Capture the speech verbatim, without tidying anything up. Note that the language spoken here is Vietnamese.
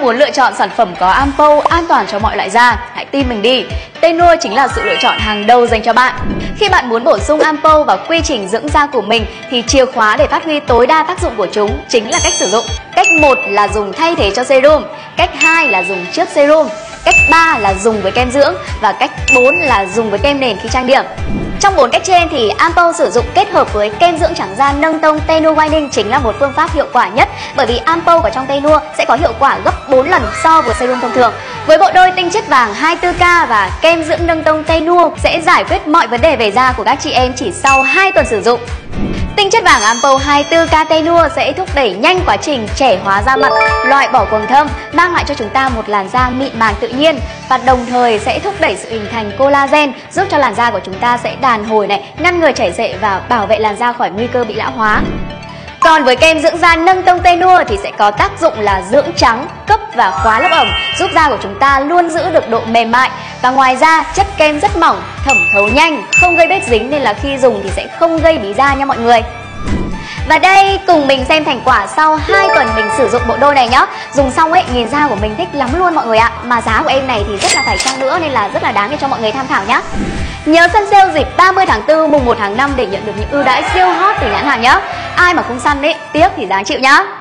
muốn lựa chọn sản phẩm có ampoule an toàn cho mọi loại da, hãy tin mình đi. Teinua chính là sự lựa chọn hàng đầu dành cho bạn. Khi bạn muốn bổ sung ampoule vào quy trình dưỡng da của mình thì chìa khóa để phát huy tối đa tác dụng của chúng chính là cách sử dụng. Cách một là dùng thay thế cho serum, cách hai là dùng trước serum, cách ba là dùng với kem dưỡng và cách bốn là dùng với kem nền khi trang điểm. Trong bốn cách trên thì ampoule sử dụng kết hợp với kem dưỡng trắng da nâng tông Teinua Whitening chính là một phương pháp hiệu quả nhất, bởi vì ampoule ở trong Teinua sẽ có hiệu quả gấp bốn lần so với serum thông thường. Với bộ đôi tinh chất vàng hai mươi tư K và kem dưỡng nâng tông Teinua sẽ giải quyết mọi vấn đề về da của các chị em chỉ sau hai tuần sử dụng. Tinh chất vàng ampoule hai mươi tư K Teinua sẽ thúc đẩy nhanh quá trình trẻ hóa da mặt, loại bỏ quầng thâm, mang lại cho chúng ta một làn da mịn màng tự nhiên và đồng thời sẽ thúc đẩy sự hình thành collagen, giúp cho làn da của chúng ta sẽ đàn hồi này, ngăn ngừa chảy xệ và bảo vệ làn da khỏi nguy cơ bị lão hóa. Còn với kem dưỡng da nâng tông Teinua thì sẽ có tác dụng là dưỡng trắng, cấp và khóa lớp ẩm, giúp da của chúng ta luôn giữ được độ mềm mại. Và ngoài ra, chất kem rất mỏng, thẩm thấu nhanh, không gây bết dính nên là khi dùng thì sẽ không gây bí da nha mọi người. Và đây, cùng mình xem thành quả sau hai tuần mình sử dụng bộ đôi này nhá. Dùng xong ấy, nhìn da của mình thích lắm luôn mọi người ạ. Mà giá của em này thì rất là phải chăng nữa nên là rất là đáng để cho mọi người tham khảo nhá. Nhớ săn sale dịp ba mươi tháng tư, mùng một tháng năm để nhận được những ưu đãi siêu hot từ nhãn hàng nhá. Ai mà không săn ấy, tiếc thì đáng chịu nhá.